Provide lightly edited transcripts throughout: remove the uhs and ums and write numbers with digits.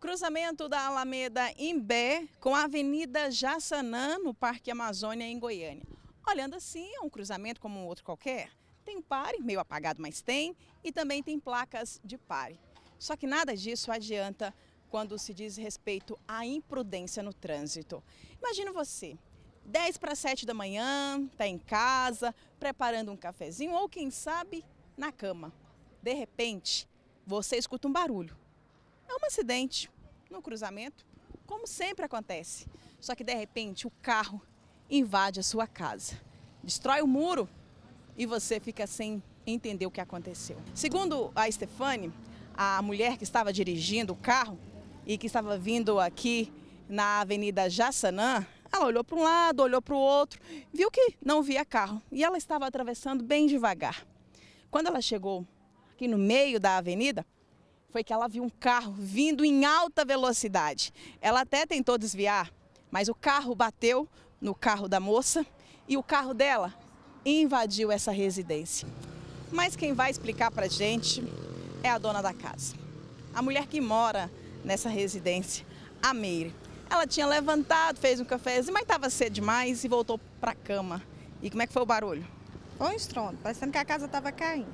Cruzamento da Alameda Imbé com a Avenida Jaçanã, no Parque Amazônia, em Goiânia. Olhando assim, é um cruzamento como um outro qualquer. Tem pare, meio apagado, mas tem, e também tem placas de pare. Só que nada disso adianta quando se diz respeito à imprudência no trânsito. Imagina você, 10 para 7 da manhã, está em casa, preparando um cafezinho ou, quem sabe, na cama. De repente, você escuta um barulho. É um acidente no cruzamento, como sempre acontece. Só que de repente o carro invade a sua casa, destrói o muro e você fica sem entender o que aconteceu. Segundo a Stefane, a mulher que estava dirigindo o carro e que estava vindo aqui na Avenida Jaçanã, ela olhou para um lado, olhou para o outro, viu que não via carro e ela estava atravessando bem devagar. Quando ela chegou aqui no meio da avenida, foi que ela viu um carro vindo em alta velocidade. Ela até tentou desviar, mas o carro bateu no carro da moça e o carro dela invadiu essa residência. Mas quem vai explicar pra gente é a dona da casa. A mulher que mora nessa residência, a Meire. Ela tinha levantado, fez um cafezinho, mas estava cedo demais e voltou pra cama. E como é que foi o barulho? Foi um estrondo, parecendo que a casa estava caindo.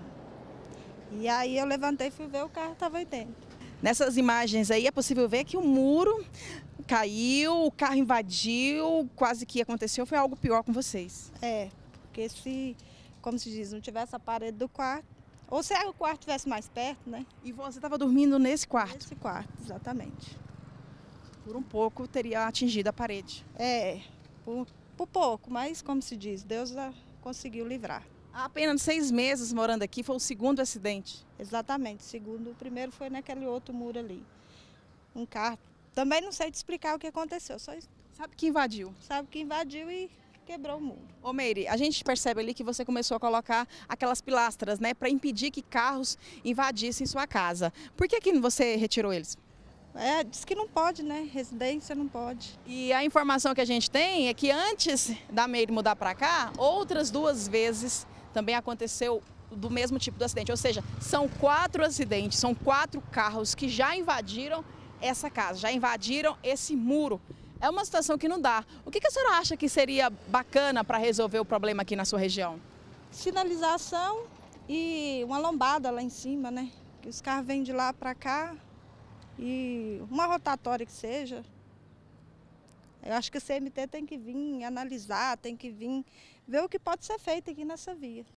E aí eu levantei e fui ver, o carro estava aí dentro. Nessas imagens aí é possível ver que o muro caiu, o carro invadiu, quase que aconteceu, foi algo pior com vocês. É, porque se, como se diz, não tivesse a parede do quarto, ou se o quarto estivesse mais perto, né? E você estava dormindo nesse quarto? Nesse quarto, exatamente. Por um pouco teria atingido a parede. É, por pouco, mas como se diz, Deus conseguiu livrar. Há apenas 6 meses morando aqui, foi o segundo acidente. Exatamente, segundo, o primeiro foi naquele outro muro ali. Um carro, também não sei te explicar o que aconteceu, só Sabe que invadiu? sabe que invadiu e quebrou o muro. Ô Meire, a gente percebe ali que você começou a colocar aquelas pilastras, né, para impedir que carros invadissem sua casa. Por que você retirou eles? É, diz que não pode, né? Residência não pode. E a informação que a gente tem é que antes da Meire mudar para cá, outras 2 vezes também aconteceu do mesmo tipo de acidente. Ou seja, são 4 acidentes, são 4 carros que já invadiram essa casa, já invadiram esse muro. É uma situação que não dá. O que a senhora acha que seria bacana para resolver o problema aqui na sua região? Sinalização e uma lombada lá em cima, né? Que os carros vêm de lá para cá e uma rotatória que seja. Eu acho que o CMT tem que vir analisar, tem que vir ver o que pode ser feito aqui nessa via.